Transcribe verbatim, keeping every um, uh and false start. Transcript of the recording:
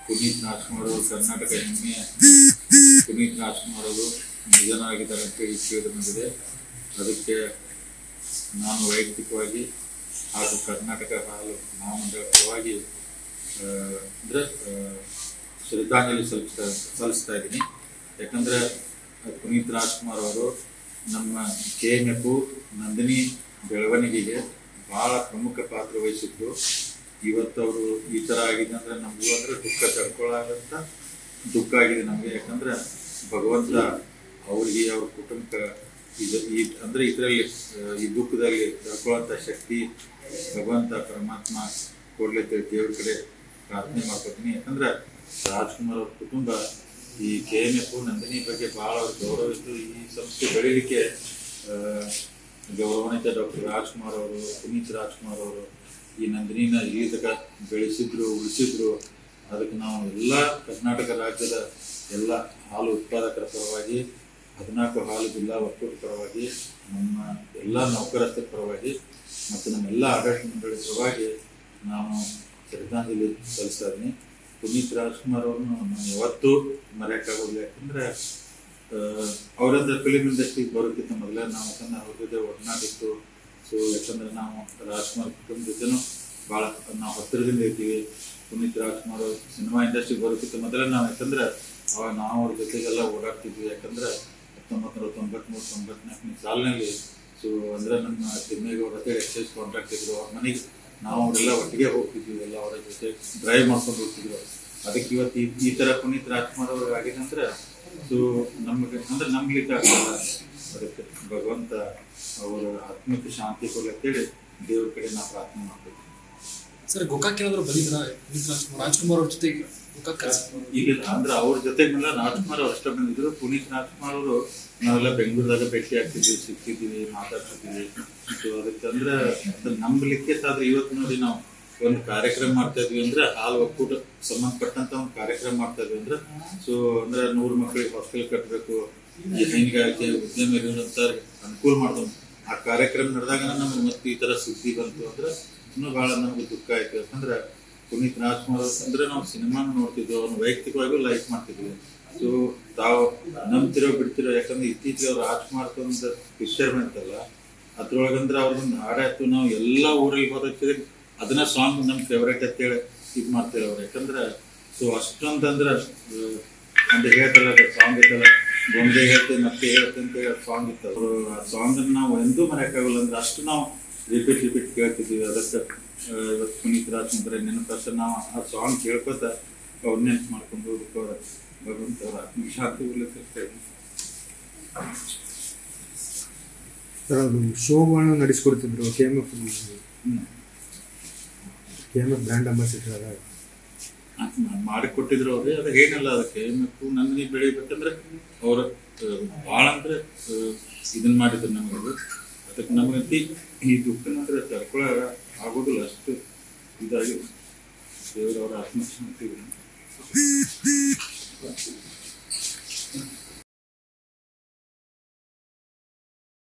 ಪುನೀತ್ ರಾಜ್ಕುಮಾರ್ ಅವರು ಕರ್ನಾಟಕ ಹೆಮ್ಮೆಯ ಪುನೀತ್ ರಾಜ್ಕುಮಾರ್ ಅವರು ನಿಧನರಾಗಿದ್ದಾರೆ ಅಂತೇಳಿ ಕೇಳಿ ಬಂದಿದೆ. ಅದಕ್ಕೆ ನಾನು ವೈಯಕ್ತಿಕವಾಗಿ ಹಾಗೂ ಕರ್ನಾಟಕ ಹಾಲು ಮಹಾಮಂಡಳ ಪರವಾಗಿ ಅಂದರೆ ಶ್ರದ್ಧಾಂಜಲಿ ಸಲ್ಲಿಸ್ತಾ ಸಲ್ಲಿಸ್ತಾ ಇದ್ದೀನಿ. ಯಾಕಂದರೆ ಪುನೀತ್ ರಾಜ್ಕುಮಾರ್ ಅವರು ನಮ್ಮ ಕೆ ಎಮ್ ಎಫ್ ನಂದಿನಿ ಬೆಳವಣಿಗೆಗೆ ಭಾಳ ಪ್ರಮುಖ ಪಾತ್ರ ವಹಿಸಿದ್ರು. ಇವತ್ತು ಅವರು ಈ ಥರ ಆಗಿದೆ ಅಂದರೆ ನಮಗೂ ಅಂದರೆ ದುಃಖ ತಡ್ಕೊಳ್ಳೋಂಥ ದುಃಖ ಆಗಿದೆ ನಮಗೆ. ಯಾಕಂದರೆ ಭಗವಂತ ಅವ್ರಿಗೆ ಅವ್ರ ಕುಟುಂಬಕ್ಕೆ ಇದು ಈ ಅಂದರೆ ಇದರಲ್ಲಿ ಈ ದುಃಖದಲ್ಲಿ ತಡ್ಕೊಳ್ಳೋಂಥ ಶಕ್ತಿ ಭಗವಂತ ಪರಮಾತ್ಮ ಕೊಡ್ಲಿಕ್ಕೆ ದೇವ್ರ ಕಡೆ ಪ್ರಾರ್ಥನೆ ಮಾಡ್ಕೊತೀನಿ. ಯಾಕಂದ್ರೆ ರಾಜ್ಕುಮಾರ್ ಅವ್ರ ಕುಟುಂಬ ಈ ಕೆ ಎಮ್ ಎಫ್ ನಂದಿನಿ ಬಗ್ಗೆ ಭಾಳ ಅವ್ರ ಗೌರವ ಇತ್ತು. ಈ ಸಂಸ್ಥೆ ಬೆಳೀಲಿಕ್ಕೆ ಗೌರವಾನ್ವಿತ ಡಾಕ್ಟರ್ ರಾಜ್ಕುಮಾರ್ ಅವರು, ಪುನೀತ್ ರಾಜ್ಕುಮಾರ್ ಅವರು ಈ ನಂದಿನಿನ ಇಲ್ಲಿ ತನಕ ಬೆಳೆಸಿದ್ರು, ಉಳಿಸಿದ್ರು. ಅದಕ್ಕೆ ನಾವು ಎಲ್ಲ ಕರ್ನಾಟಕ ರಾಜ್ಯದ ಎಲ್ಲ ಹಾಲು ಉತ್ಪಾದಕರ ಪರವಾಗಿ, ಹದಿನಾಲ್ಕು ಹಾಲು ಜಿಲ್ಲಾ ಒಕ್ಕೂಟ ಪರವಾಗಿ, ನಮ್ಮ ಎಲ್ಲ ನೌಕರಸ್ಥರ ಪರವಾಗಿ ಮತ್ತು ನಮ್ಮೆಲ್ಲ ಆಡಳಿತ ಮಂಡಳಿ ಪರವಾಗಿ ನಾನು ಶ್ರದ್ಧಾಂಜಲಿ ಸಲ್ಲಿಸ್ತಾ ಇದ್ದೀನಿ. ಪುನೀತ್ ರಾಜ್ಕುಮಾರ್ ಅವ್ರನ್ನು ನಾನು ಯಾವತ್ತೂ ಮರೆಯೋಕ್ಕಾಗೋದಿಲ್ಲ. ಯಾಕಂದರೆ ಅವರಂದ್ರೆ ಫಿಲಿಮ್ ಇಂಡಸ್ಟ್ರಿಗೆ ಬರೋಕ್ಕಿಂತ ಮೊದಲೇ ನಾವು ಯಾಕಂದ್ರೆ ಅವ್ರ ಜೊತೆ ಒಡನಾಡಿತ್ತು. ಸೊ ಯಾಕಂದರೆ ನಾವು ರಾಜ್ಕುಮಾರ್ ಕುಟುಂಬ ಜೊತೆನೂ ಭಾಳ ನಾವು ಹತ್ತಿರದಿಂದ ಇರ್ತೀವಿ. ಪುನೀತ್ ರಾಜ್ಕುಮಾರ್ ಸಿನಿಮಾ ಇಂಡಸ್ಟ್ರಿಗೆ ಬರೋಕ್ಕಿಂತ ಮೊದಲೇ ನಾವು ಯಾಕಂದರೆ ಅವಾಗ ನಾವು ಅವ್ರ ಜೊತೆಗೆಲ್ಲ ಓಡಾಡ್ತಿದ್ವಿ. ಯಾಕಂದರೆ ಹತ್ತೊಂಬತ್ತು ನೂರ ತೊಂಬತ್ತ್ಮೂರು ತೊಂಬತ್ನಾಲ್ಕನೇ ಸಾಲಿನಲ್ಲಿ ಸೊ ಅಂದರೆ ನಮ್ಮ ತಿಮ್ಮೇಗೌಡ ಅಂತೇಳಿ ಎಕ್ಸೈಸ್ ಕಾಂಟ್ರಾಕ್ಟ್ ಇದ್ರು. ಅವ್ರ ಮನೆಗೆ ನಾವು ಅವರೆಲ್ಲ ಒಟ್ಟಿಗೆ ಹೋಗ್ತಿದ್ವಿ, ಎಲ್ಲ ಅವರ ಜೊತೆ ಡ್ರೈವ್ ಮಾಡ್ಕೊಂಡು ಹೋಗ್ತಿದ್ರು. ಅದಕ್ಕೆ ಇವತ್ತು ಈ ಈ ಥರ ಪುನೀತ್ ರಾಜ್ಕುಮಾರ್ ಅವ್ರಿಗೆ ಆಗಿದೆ ಅಂದರೆ ಸೊ ನಮಗೆ ಅಂದರೆ ನಮ್ಲಿಕ್ಕೆ ಆಗಲ್ಲ. ಅದಕ್ಕೆ ಭಗವಂತ ಅವರ ಆತ್ಮಕ್ಕೆ ಶಾಂತಿ ಕೊಡ್ಲಂತೇಳಿ ದೇವ್ರ ಕಡೆ ನಾವು ಪ್ರಾರ್ಥನೆ ಮಾಡ್ತೀವಿ. ಸರ್, ಗೋಕಾಕ್ ಏನಾದ್ರು ಬಂದಿದ್ರ ಪುನೀತ್ ರಾಜ್ಕುಮಾರ್ ರಾಜ್ಕುಮಾರ್ ಅವ್ರ ಜೊತೆಗೆ? ಗೋಕಾಕ್ ಈಗ ಅಂದ್ರೆ ಅವ್ರ ಜೊತೆಗೆಲ್ಲ ರಾಜ್ಕುಮಾರ್ ಅವ್ರು ಅಷ್ಟೇ ಬಂದಿದ್ರು. ಪುನೀತ್ ರಾಜ್ಕುಮಾರ್ ಅವರು ನಾವೆಲ್ಲ ಬೆಂಗಳೂರದಾಗ ಭೇಟಿ ಆಗ್ತಿದ್ವಿ, ಸಿಗ್ತಿದ್ವಿ, ಮಾತಾಡ್ತಿದ್ವಿ. ಸೊ ಅದಕ್ಕೆ ಅಂದ್ರೆ ಅದನ್ನ ನಂಬಲಿಕ್ಕೆ ಆದ್ರೆ ಇವತ್ತು ನೋಡಿ ನಾವು ಒಂದು ಕಾರ್ಯಕ್ರಮ ಮಾಡ್ತಾ ಇದ್ವಿ ಅಂದ್ರೆ ಹಾಲು ಒಕ್ಕೂಟ ಸಂಬಂಧಪಟ್ಟಂತ ಒಂದು ಕಾರ್ಯಕ್ರಮ ಮಾಡ್ತಾ ಇದ್ವಿ ಅಂದ್ರೆ ಸೊ ಅಂದ್ರೆ ನೂರು ಮಕ್ಕಳಿಗೆ ಹಾಸ್ಟೆಲ್ ಕಟ್ಟಬೇಕು, ಈ ಹೈನುಗಾರಿಕೆ ಉದ್ಯಮಿಗಳಂತ ಅನುಕೂಲ ಮಾಡ್ದವ್. ಆ ಕಾರ್ಯಕ್ರಮ ನಡೆದಾಗ ನಮ್ಗೆ ಮತ್ತೆ ಈ ತರ ಸುದ್ದಿ ಬಂತು ಅಂದ್ರೆ ಇನ್ನೂ ಬಹಳ ನಮ್ಗೆ ದುಃಖ ಆಯ್ತು. ಯಾಕಂದ್ರೆ ಪುನೀತ್ ರಾಜ್ಕುಮಾರ್ ಅಂದ್ರೆ ನಾವು ಸಿನಿಮಾನ ನೋಡ್ತಿದ್ವಿ, ಅವ್ರನ್ನ ವೈಯಕ್ತಿಕವಾಗಿಯೂ ಲೈಕ್ ಮಾಡ್ತಿದ್ವಿ. ಸೊ ತಾವು ನಂಬ್ತಿರೋ ಬಿಡ್ತಿರೋ, ಯಾಕಂದ್ರೆ ಇತ್ತೀಚೆಗೆ ಅವ್ರು ರಾಜ್ಕುಮಾರ್ ಒಂದು ಪಿಕ್ಚರ್ ಬಂತಲ್ಲ, ಅದ್ರೊಳಗಂದ್ರೆ ಅವ್ರದೊಂದು ಹಾಡಾಯ್ತು. ನಾವು ಎಲ್ಲ ಊರಲ್ಲಿ ಹೋದಕ್ಕೆ ಅದನ್ನ ಸಾಂಗ್ ನಮ್ಮ ಫೇವ್ರೇಟ್ ಅಂತೇಳಿ ಇದು ಮಾಡ್ತೇವೆ ಅವ್ರು. ಯಾಕಂದ್ರೆ ಸೊ ಅಷ್ಟೊಂದಂದ್ರೆ ಅಂದ್ರೆ ಹೇಳ್ತಾರಲ್ಲ ಸಾಂಗ್ ಇತ್ತಲ್ಲ, ಗೊಂಬೆ ಹೇಳ್ತೇವೆ ಮತ್ತೆ ಹೇಳ್ತೇವೆ ಅಂತ ಹೇಳಿ ಸಾಂಗ್ ಇತ್ತು. ಅವರು ಆ ಸಾಂಗನ್ನು ನಾವು ಎಂದೂ ಮರೆಯೋಕ್ಕಾಗಲ್ಲ. ಅಂದ್ರೆ ಅಷ್ಟು ನಾವು ರಿಪೀಟ್ ರಿಪೀಟ್ ಕೇಳ್ತಿದ್ವಿ. ಅದಕ್ಕೆ ಇವತ್ತು ಪುನೀತ್ ರಾಜ್ಕುಮಾರ್ ನೆನಪು ನಾವು ಆ ಸಾಂಗ್ ಕೇಳ್ಕೊತ ಅವ್ರ ನೆನಪು ಮಾಡ್ಕೊಂಡು ಹೋಗ್ಬೇಕು. ಅವ್ರ ಭಗವಂತ ಅವ್ರ ಆತ್ಮಶಾಂತಿ ಉಲ್ಲಸಿಸ್ತಾ ಇದ್ವಿ. ಸರ್, ಅದು ಶೋಗಳನ್ನು ನಡೆಸ್ಕೊಡ್ತಿದ್ರು K M F K M F brand ambassador ಅದ ಮಾಡಿಕೊಟ್ಟಿದ್ರು ಅವ್ರಿಗೆ. ಅದು ಏನಲ್ಲ, ಅದಕ್ಕೆ ಕೆ ಎಮ್ ಎಫ್ ನಂದಿನಿ ಬೆಳಿಬೇಕಂದ್ರೆ ಅವ್ರು ಭಾಳ ಅಂದ್ರೆ ಇದನ್ನ ಮಾಡಿದ್ರು ನಮಗೆ. ಅದಕ್ಕೆ ನಮಗಂತಿ ಈ ದುಃಖ ಅಂದ್ರೆ ತಡ್ಕೊಳ್ಳೋ ಆಗೋದಿಲ್ಲ, ಅಷ್ಟು ಇದಾಗಿ ದೇವರವರ ಆತ್ಮಶಾಂತಿ.